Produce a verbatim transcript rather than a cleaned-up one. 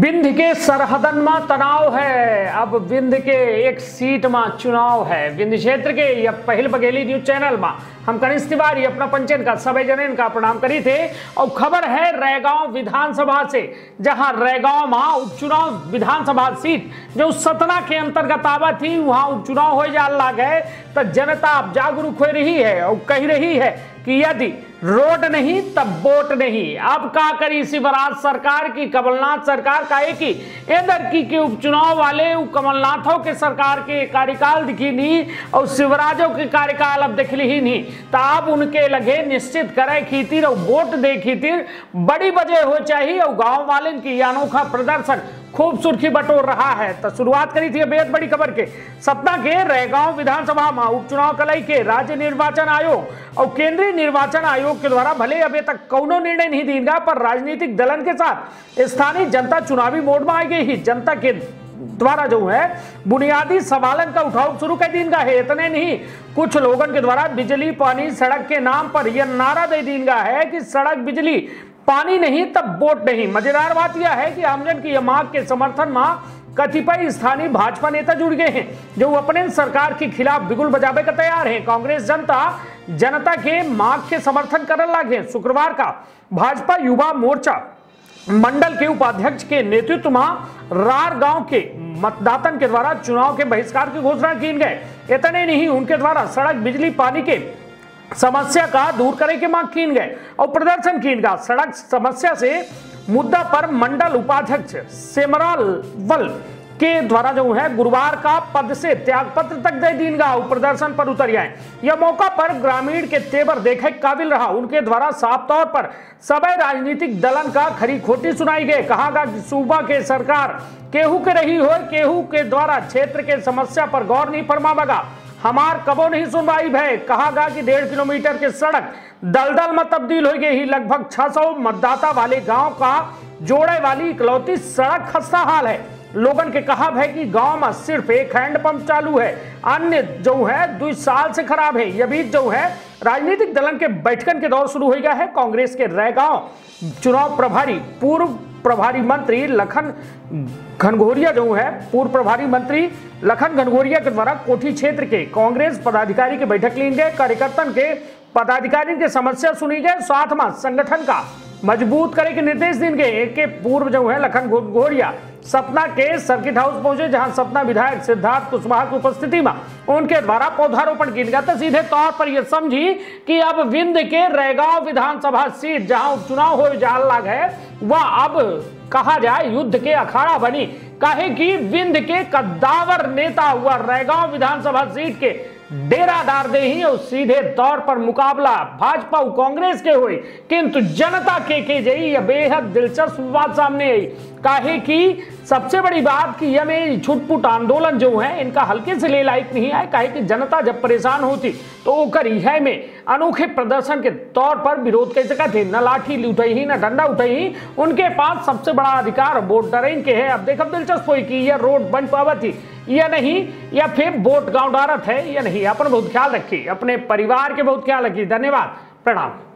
विंध्य के सरहदन में तनाव है। अब विंध्य के एक सीट में चुनाव है। विंध्य क्षेत्र के यह पहल बघेली न्यूज चैनल में हम कनिष्ठ तिवारी अपना पंचन का सभी जन का प्रणाम करी थे। और खबर है रैगांव विधानसभा से, जहां रैगांव में उपचुनाव विधानसभा सीट जो सतना के अंतर्गत आवा थी, वहां उपचुनाव हो जा लगे तो जनता अब जागरूक हो रही है और कह रही है कि यदि रोड नहीं तब वोट नहीं। अब का करी शिवराज सरकार की, कमलनाथ सरकार का एक ही इधर की के उपचुनाव वाले कमलनाथों के सरकार के कार्यकाल दिखी नहीं और शिवराजों के कार्यकाल अब दिखली ही नहीं। तो अब उनके लगे निश्चित करे खीतिर और वोट दे खीतिर बड़ी वजह हो चाहिए और गांव वाले की अनोखा प्रदर्शन खूब सुर्खी बटोर रहा है। तो शुरुआत करी थी बेहद बड़ी खबर के सतना के रैगांव विधानसभा में उपचुनाव कलई के राज्य निर्वाचन आयोग और केंद्रीय निर्वाचन आयोग के द्वारा भले अभी तक कोनो निर्णय नहीं देगा, पर राजनीतिक दलन के साथ स्थानीय जनता चुनावी मोड में आ गई ही। जनता के द्वारा जो है बुनियादी सवालन का उठाव शुरू कर दीन है। इतने नहीं, कुछ लोगों के द्वारा बिजली पानी सड़क के नाम पर यह नारा दे दीन है कि सड़क बिजली पानी नहीं तब वोट नहीं। मजेदार बात यह है कि आमजन की यह मांग के समर्थन में कतिपय स्थानीय भाजपा नेता जुड़ गए हैं जो अपने सरकार के खिलाफ बिगुल बजावे का तैयार हैं। कांग्रेस जनता जनता के मांग के समर्थन करने लगे। शुक्रवार का भाजपा युवा मोर्चा मंडल के उपाध्यक्ष के नेतृत्व में रार गांव के मतदातन के द्वारा चुनाव के बहिष्कार की घोषणा की गई। इतने नहीं, उनके द्वारा सड़क बिजली पानी के समस्या का दूर करे के मांग की गए और प्रदर्शन की गया। सड़क समस्या से मुद्दा पर मंडल उपाध्यक्ष सेमराल वल के द्वारा जो है गुरुवार का पद से त्याग पत्र तक दे दीन गा प्रदर्शन पर उतर आए। यह मौका पर ग्रामीण के तेवर देखे काबिल रहा। उनके द्वारा साफ तौर पर सभी राजनीतिक दलन का खरी खोटी सुनाई गई। कहा गया कि सूबा के सरकार केहू के रही हो, केहू के द्वारा क्षेत्र के समस्या पर गौर नहीं फरमावेगा। हमार कबो नहीं सुनवाई भय। कहा गया कि डेढ़ किलोमीटर के सड़क दलदल में तब्दील हो गई ही। लगभग छह सौ मतदाता वाले गांव का जोड़े वाली इकलौती सड़क खस्ता हाल है। लोगन के कहा है कि गांव में सिर्फ एक हैंडपंप चालू है, अन्य जो है दो साल से खराब है। यह भी जो है राजनीतिक दलन के बैठकन के दौर शुरू हो गया है। कांग्रेस के रैगांव चुनाव प्रभारी पूर्व प्रभारी मंत्री लखन घनघोरिया जो है पूर्व प्रभारी मंत्री लखन घनघोरिया के द्वारा कोठी क्षेत्र के कांग्रेस पदाधिकारी की बैठक ली गई। कार्यकर्तन के पदाधिकारी के समस्या सुनी गई, साथ में संगठन का मजबूत करे के निर्देश दिए गए। एक के पूर्व जो है लखन घनघोरिया सतना के सर्किट हाउस पहुंचे, जहां सतना विधायक सिद्धार्थ कुशवाहा की उपस्थिति में उनके द्वारा पौधारोपण किया गया। तो सीधे तौर पर यह समझी कि अब विंध्य के रैगांव विधानसभा सीट जहां उपचुनाव हो जा लग है, वह अब कहा जाए युद्ध के अखाड़ा बनी। कहे कि विंध्य के कद्दावर नेता हुआ रैगांव विधानसभा सीट के डेरा डार दे ही और सीधे तौर पर मुकाबला भाजपा और कांग्रेस के हुए, किंतु जनता के के जई यह बेहद दिलचस्प बात सामने आई। काहे कि सबसे बड़ी बात कि यह में छुटपुट आंदोलन जो है इनका हल्के से ले लायक नहीं है। काहे कि जनता जब परेशान होती तो ओकर यह में अनोखे प्रदर्शन के तौर पर विरोध कर सका थे। न लाठी उठाई ही न डंडा उठाई ही, उनके पास सबसे बड़ा अधिकार वोट डरेन के है। अब देखो दिलचस्प हुई कि यह रोड बन पावा थी या नहीं, या फिर वोट गांव डारत है या नहीं। अपन बहुत ख्याल रखिए, अपने परिवार के बहुत ख्याल रखिए। धन्यवाद, प्रणाम।